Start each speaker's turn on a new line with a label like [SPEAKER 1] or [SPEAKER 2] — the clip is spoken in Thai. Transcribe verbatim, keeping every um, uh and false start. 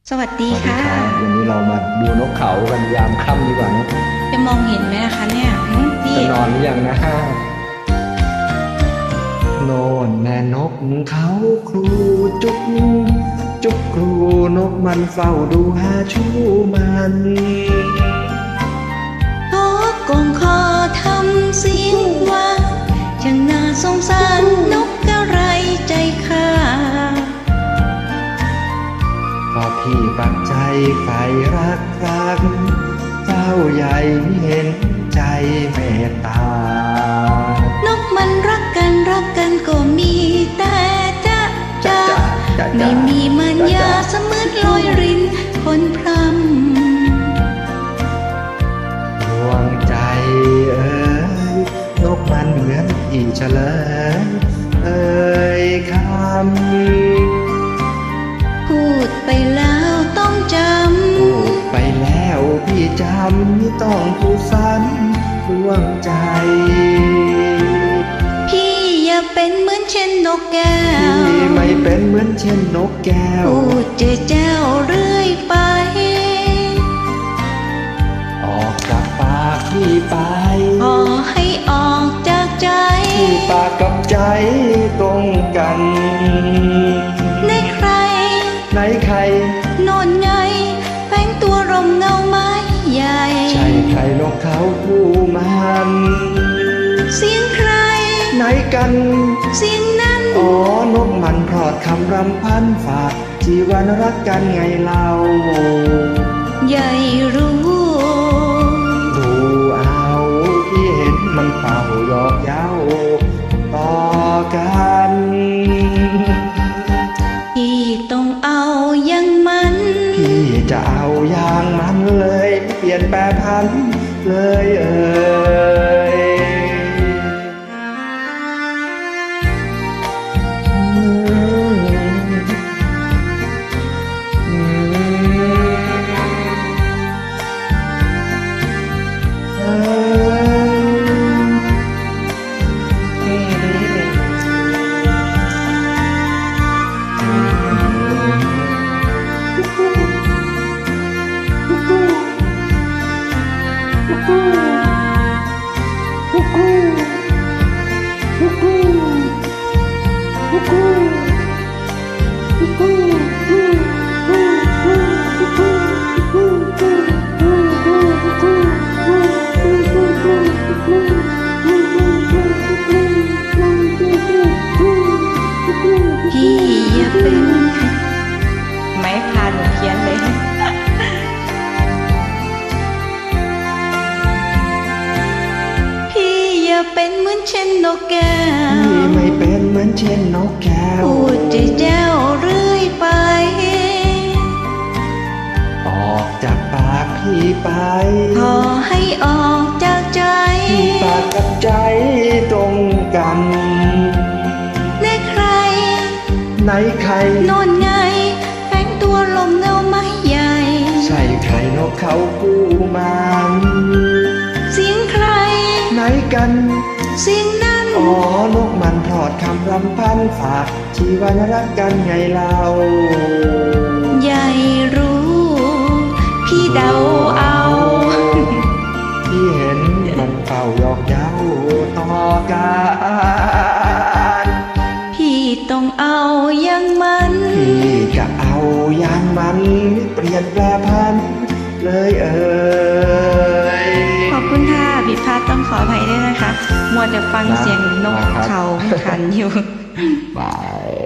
[SPEAKER 1] สวัสดี
[SPEAKER 2] สวัสดี
[SPEAKER 1] ค่ะ
[SPEAKER 2] ครับวันนี้เรามาดูนกเขากันยามค่ำดีกว่านะ
[SPEAKER 1] จะมองเห็นไหมนะคะเนี่ยหืมพี่
[SPEAKER 2] จะนอนหรือยังนะโน่นแม่นกเขาครูจุกจุกครูนกมันเฝ้าดูหาชูมัน
[SPEAKER 1] นกกงคอทำเสียงว่าช่างน่าสงสารนกกระไรใจข้า
[SPEAKER 2] ก็พี่ปักใจใฝ่รักรักเจ้าใหญ่เห็นใจเมตตาน
[SPEAKER 1] กมันรักกันรักกันก็มีแต่จะจะไม่มีมันยาเสมือนลอยรินคนพร
[SPEAKER 2] ำดวงใจเอ๋ยนกมันเหมือนที่เฉลยเอ่ยค
[SPEAKER 1] ำพูดไปแล้วต้องจำ
[SPEAKER 2] พูดไปแล้วพี่จำต้องพูดซ้ำดวงใจ
[SPEAKER 1] พี่อย่าเป็นเหมือนเช่นนกแก้ว
[SPEAKER 2] พี่ไม่เป็นเหมือนเช่นนกแก้ว
[SPEAKER 1] พูดเจ้าเจ้าเรื่อยไป
[SPEAKER 2] ออกจากปากพี่ไป
[SPEAKER 1] ขอให้ออกจากใจ
[SPEAKER 2] พี่ปากกับใจตรงกัน
[SPEAKER 1] ในใคร
[SPEAKER 2] ในใคร
[SPEAKER 1] โน่นไงแฝงตัวร่มเงาไม้ใหญ่
[SPEAKER 2] ใช่ใครนกเขาคู่มัน
[SPEAKER 1] เสียงใคร
[SPEAKER 2] ไหนกัน
[SPEAKER 1] เสียงนั้น
[SPEAKER 2] อ๋อนกมันพลอดคำรำพันฝากชีวันรักกันไงเล่า
[SPEAKER 1] ใหญ่รู้
[SPEAKER 2] ดูเอาที่เห็นมันเป่าหยอกเย้าต่อกัน
[SPEAKER 1] พี่ต้องเอาอย่างมัน
[SPEAKER 2] พี่จะเอาอย่างมันเลยเปลี่ยนแปรพันเลยเอ่ย
[SPEAKER 1] เป็นเหมือนเช่นนกแก้ว
[SPEAKER 2] พี่ไม่เป็นเหมือนเช่นนกแก้ว
[SPEAKER 1] พูดเจ้าเจ้าเรื่อยไป
[SPEAKER 2] ออกจากปากพี่ไป
[SPEAKER 1] ขอให้ออกจากใจ
[SPEAKER 2] พี่ปากกับใจตรงกัน
[SPEAKER 1] ในใคร
[SPEAKER 2] ไหนใคร
[SPEAKER 1] โน่นไงแฝงตัวลมเงาไม้ใหญ่
[SPEAKER 2] ใช่ใครนกเขาคู่มัน
[SPEAKER 1] เสียงใคร
[SPEAKER 2] ไหนกัน
[SPEAKER 1] เสียงนั้น
[SPEAKER 2] อ๋อนกมันพลอดคำรำพันฝากชีวันรักกันไงเล่า
[SPEAKER 1] ใหญ่รู้พี่เดาเอา
[SPEAKER 2] พี่เห็นมันเฝ้าหยอกเย้าต่อกัน
[SPEAKER 1] พี่ต้องเอาอย่างมัน
[SPEAKER 2] พี่จะเอาอย่างมันเปลี่ยนแปลพันเลยเอ่ย
[SPEAKER 1] ขอบคุณค่ะผิดพลาดต้องขออภัยด้วยนะคะมัวแต่ฟังเสียงนกเขาขันอยู่
[SPEAKER 2] บาย